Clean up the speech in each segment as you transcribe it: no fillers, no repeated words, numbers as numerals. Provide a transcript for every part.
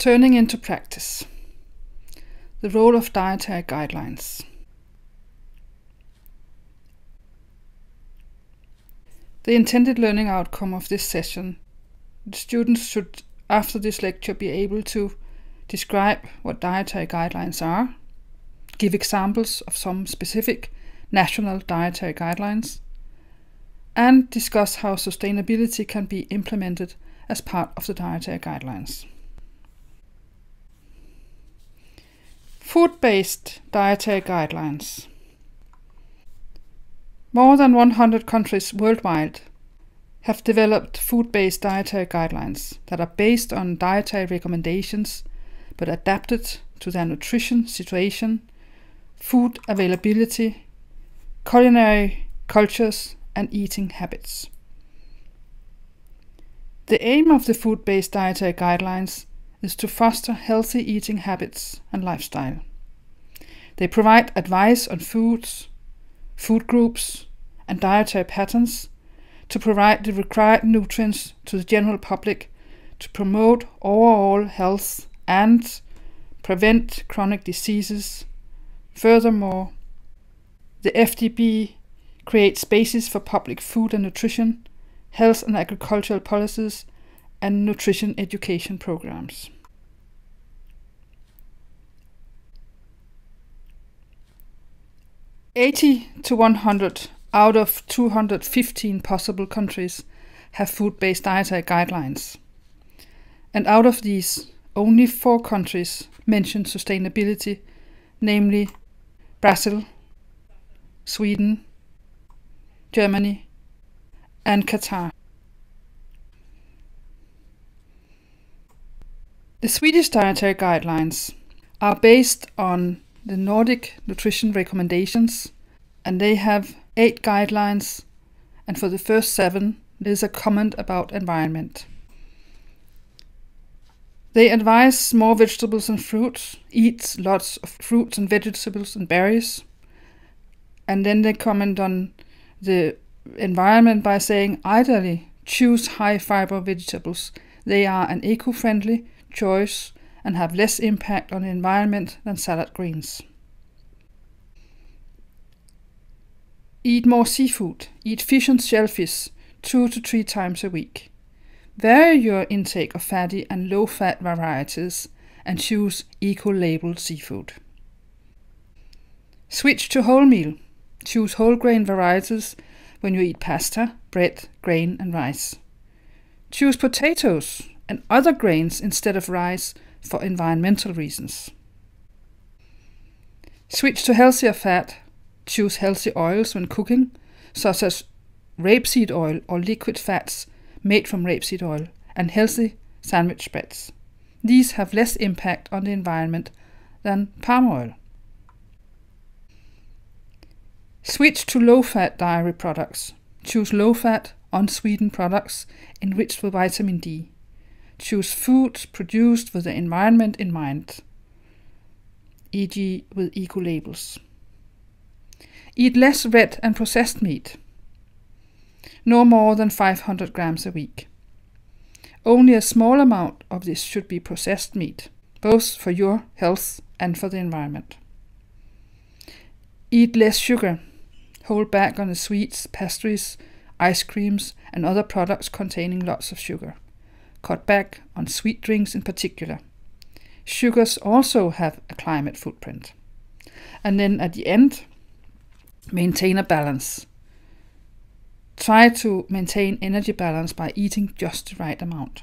Turning into practice. The role of dietary guidelines. The intended learning outcome of this session. The students should, after this lecture, be able to describe what dietary guidelines are, give examples of some specific national dietary guidelines, and discuss how sustainability can be implemented as part of the dietary guidelines. Food-based dietary guidelines. More than 100 countries worldwide have developed food-based dietary guidelines that are based on dietary recommendations but adapted to their nutrition situation, food availability, culinary cultures, and eating habits. The aim of the food-based dietary guidelines is to foster healthy eating habits and lifestyle. They provide advice on foods, food groups, and dietary patterns to provide the required nutrients to the general public to promote overall health and prevent chronic diseases. Furthermore, the FDB creates spaces for public food and nutrition, health and agricultural policies, and nutrition education programs. (80 to 100 out of 215 possible countries have food-based dietary guidelines. And out of these, only 4 countries mention sustainability, namely Brazil, Sweden, Germany, and Qatar. The Swedish dietary guidelines are based on the Nordic nutrition recommendations, and they have 8 guidelines, and for the first 7 there is a comment about environment. They advise more vegetables and fruits, eat lots of fruits and vegetables and berries, and then they comment on the environment by saying ideally choose high fiber vegetables. They are an eco-friendly choice and have less impact on the environment than salad greens. Eat more seafood. Eat fish and shellfish 2 to 3 times a week. Vary your intake of fatty and low-fat varieties and choose eco-labeled seafood. Switch to wholemeal. Choose whole grain varieties when you eat pasta, bread, grain and rice. Choose potatoes and other grains instead of rice for environmental reasons. Switch to healthier fat. Choose healthy oils when cooking, such as rapeseed oil or liquid fats made from rapeseed oil, and healthy sandwich breads. These have less impact on the environment than palm oil. Switch to low-fat dairy products. Choose low-fat, unsweetened products enriched with vitamin D. Choose foods produced with the environment in mind, e.g. with eco-labels. Eat less red and processed meat. No more than 500 grams a week. Only a small amount of this should be processed meat, both for your health and for the environment. Eat less sugar. Hold back on the sweets, pastries, ice creams, and other products containing lots of sugar. Cut back on sweet drinks in particular. Sugars also have a climate footprint. And then at the end, maintain a balance. Try to maintain energy balance by eating just the right amount.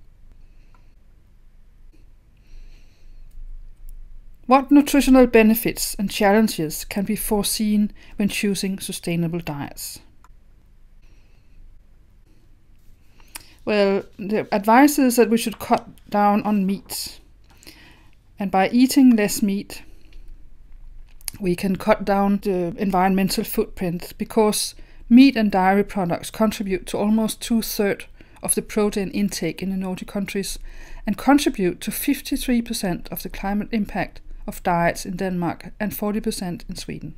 What nutritional benefits and challenges can be foreseen when choosing sustainable diets? Well, the advice is that we should cut down on meat. And by eating less meat, we can cut down the environmental footprint, because meat and dairy products contribute to almost 2/3 of the protein intake in the Nordic countries and contribute to 53% of the climate impact of diets in Denmark and 40% in Sweden.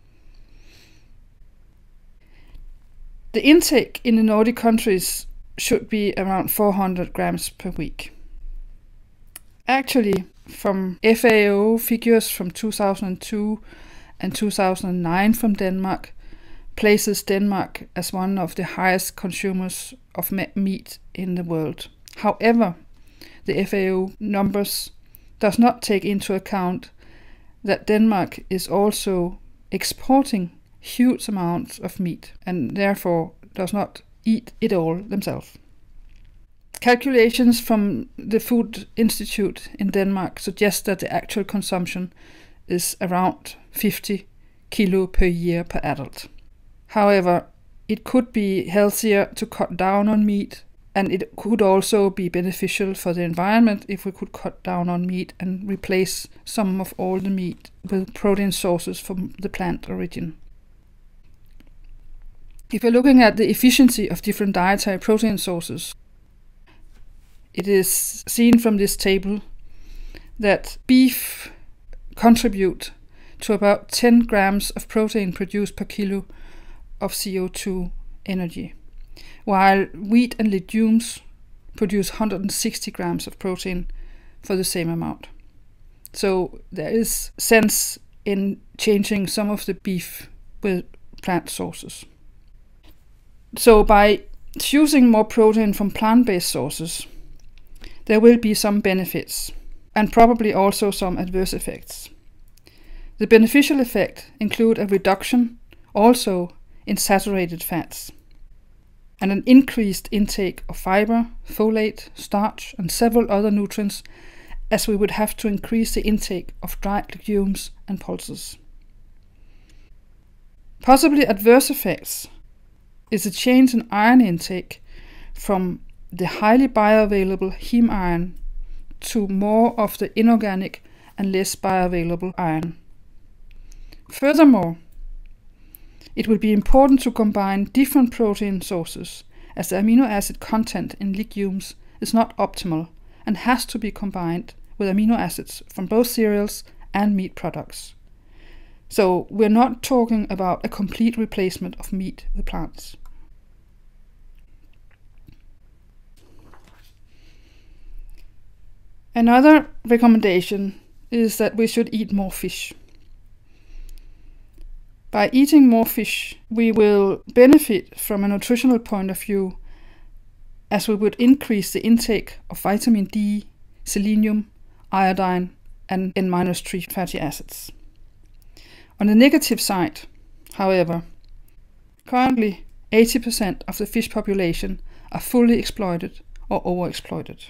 The intake in the Nordic countries should be around 400 grams per week. Actually, from FAO figures from 2002 and 2009 from Denmark, places Denmark as one of the highest consumers of meat in the world. However, the FAO numbers does not take into account that Denmark is also exporting huge amounts of meat and therefore does not eat it all themselves. Calculations from the Food Institute in Denmark suggest that the actual consumption is around 50 kilo per year per adult. However, it could be healthier to cut down on meat, and it could also be beneficial for the environment if we could cut down on meat and replace some of all the meat with protein sources from the plant origin. If you're looking at the efficiency of different dietary protein sources, it is seen from this table that beef contribute to about 10 grams of protein produced per kilo of CO2 energy, while wheat and legumes produce 160 grams of protein for the same amount. So there is sense in changing some of the beef with plant sources. So by choosing more protein from plant-based sources, there will be some benefits and probably also some adverse effects. The beneficial effects include a reduction also in saturated fats and an increased intake of fiber, folate, starch and several other nutrients, as we would have to increase the intake of dried legumes and pulses. Possibly adverse effects is a change in iron intake from the highly bioavailable heme iron to more of the inorganic and less bioavailable iron. Furthermore, it will be important to combine different protein sources, as the amino acid content in legumes is not optimal and has to be combined with amino acids from both cereals and meat products. So we're not talking about a complete replacement of meat with plants. Another recommendation is that we should eat more fish. By eating more fish, we will benefit from a nutritional point of view, as we would increase the intake of vitamin D, selenium, iodine, and N-3 fatty acids. On the negative side, however, currently 80% of the fish population are fully exploited or overexploited.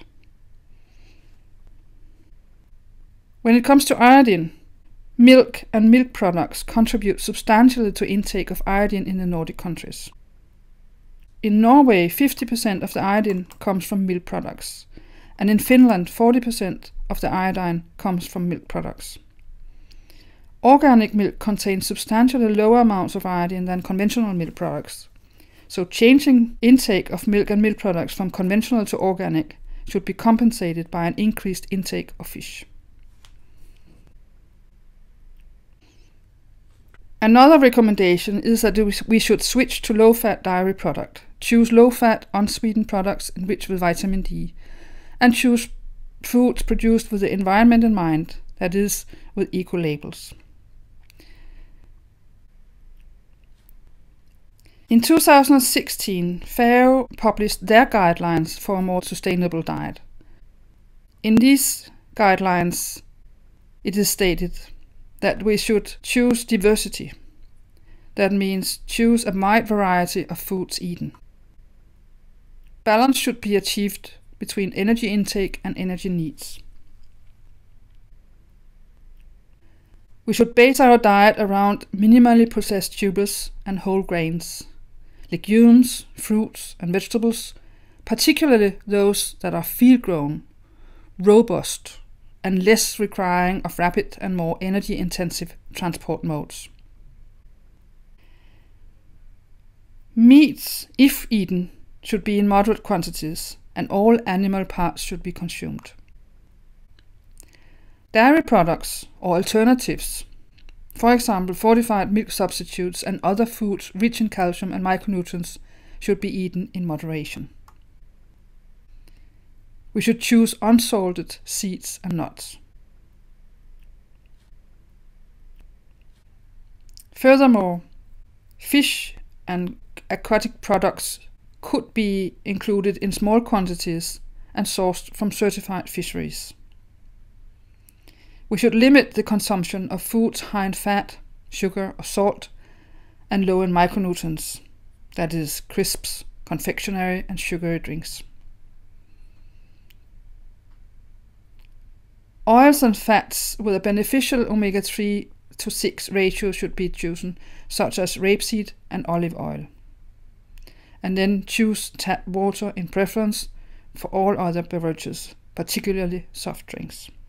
When it comes to iodine, milk and milk products contribute substantially to intake of iodine in the Nordic countries. In Norway, 50% of the iodine comes from milk products, and in Finland, 40% of the iodine comes from milk products. Organic milk contains substantially lower amounts of iodine than conventional milk products, so changing intake of milk and milk products from conventional to organic should be compensated by an increased intake of fish. Another recommendation is that we should switch to low-fat dairy product, choose low-fat, unsweetened products enriched with vitamin D, and choose foods produced with the environment in mind, that is, with eco-labels. In 2016, FAO published their guidelines for a more sustainable diet. In these guidelines, it is stated that we should choose diversity. That means choose a wide variety of foods eaten. Balance should be achieved between energy intake and energy needs. We should base our diet around minimally processed tubers and whole grains, legumes, fruits and vegetables, particularly those that are field-grown, robust, and less requiring of rapid and more energy-intensive transport modes. Meats, if eaten, should be in moderate quantities, and all animal parts should be consumed. Dairy products or alternatives, for example fortified milk substitutes and other foods rich in calcium and micronutrients, should be eaten in moderation. We should choose unsalted seeds and nuts. Furthermore, fish and aquatic products could be included in small quantities and sourced from certified fisheries. We should limit the consumption of foods high in fat, sugar or salt, and low in micronutrients, that is, crisps, confectionery and sugary drinks. Oils and fats with a beneficial omega-3 to 6 ratio should be chosen, such as rapeseed and olive oil. And then choose tap water in preference for all other beverages, particularly soft drinks.